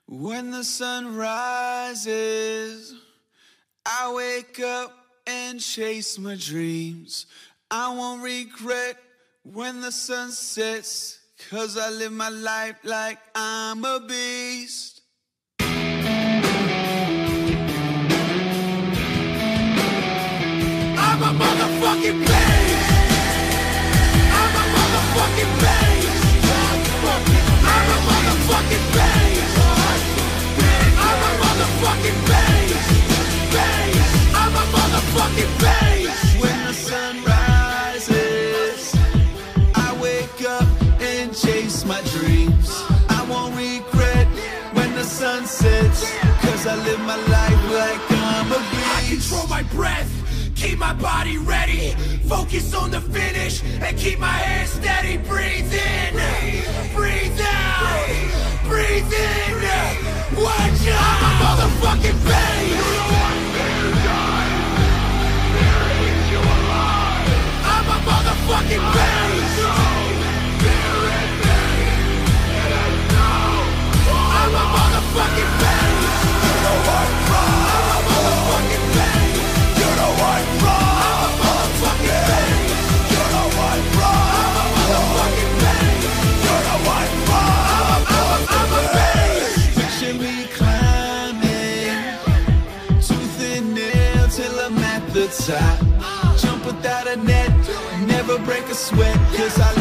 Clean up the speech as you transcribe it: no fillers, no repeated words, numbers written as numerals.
When the sun rises, I wake up and chase my dreams. I won't regret when the sun sets, 'cause I live my life like I'm a beast. I'm a motherfucking beast. I'm a motherfucking beast. I'm a motherfucking beast. I'm a motherfucking beast. I'm a motherfucking beast. When the sun rises, I wake up and chase my dreams. I won't regret when the sun sets, 'cause I live my life like I'm a beast. I control my breath, keep my body ready, focus on the finish, and keep my head steady. Breathe in, breathe out, breathe in. Watch out! I'm a motherfucking beast. I'm a motherfucking beast. I'm a motherfucking beast. You know I'm wrong. I'm a motherfucking beast. You know I'm wrong. I'm a motherfucking beast. You know I'm wrong. I'm a motherfucking beast. You know I'm wrong. I'm a beast. Picture me climbing tooth and nail till I'm at the top. Jump without a net, never break a sweat, 'cause I